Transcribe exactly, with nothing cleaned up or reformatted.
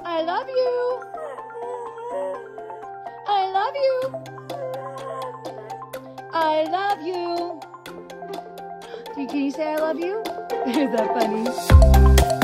I love you. I love you. I love you. Can you say I love you? Is that funny?